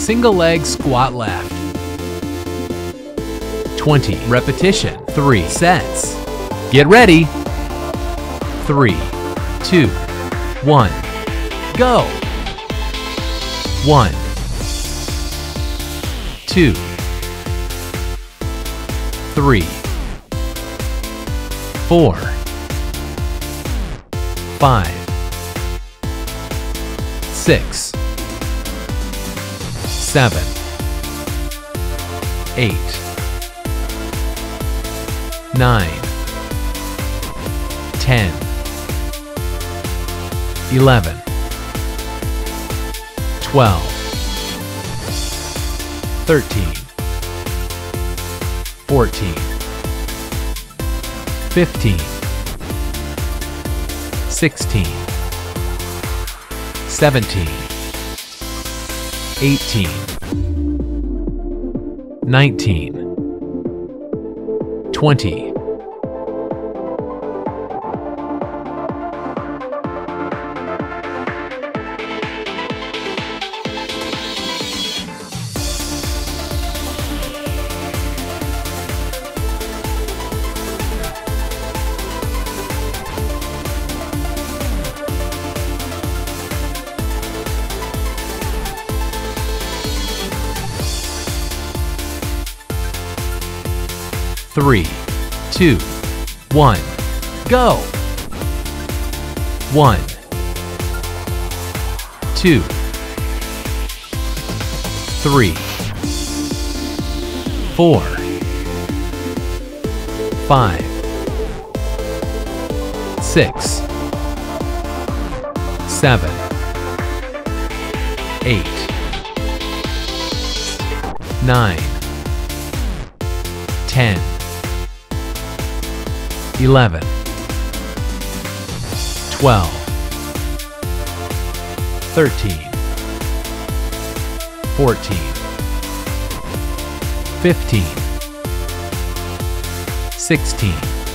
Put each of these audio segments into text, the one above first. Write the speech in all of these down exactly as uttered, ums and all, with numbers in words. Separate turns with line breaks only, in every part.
single leg squat left. twenty. Repetition. Three sets. Get ready. Three, two, one, go. One, two, three, four, five, six, seven, eight, nine, ten, eleven, twelve, thirteen, fourteen, fifteen, sixteen, seventeen, eighteen, nineteen, twenty. Three, two, one, go. One, two, three, four, five, six, seven, eight, nine, ten, eleven, twelve, thirteen, fourteen, fifteen, sixteen,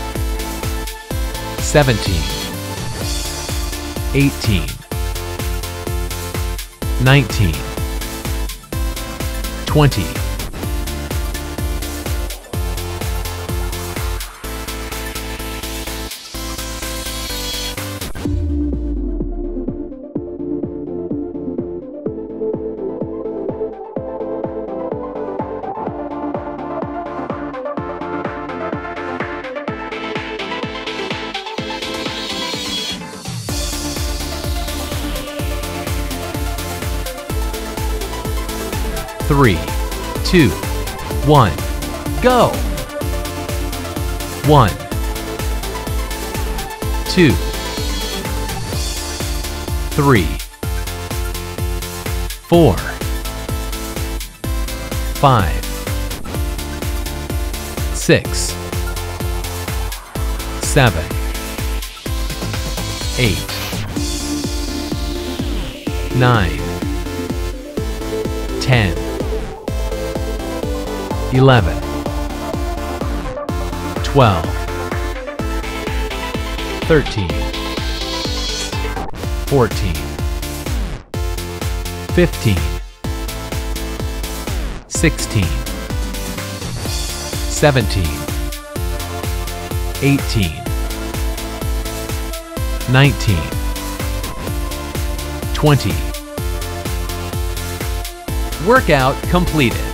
seventeen, eighteen, nineteen, twenty. Three, two, one, go. One, two, three, four, five, six, seven, eight, nine, ten, eleven, twelve, thirteen, fourteen, fifteen, sixteen, seventeen, eighteen, nineteen, twenty. Workout completed.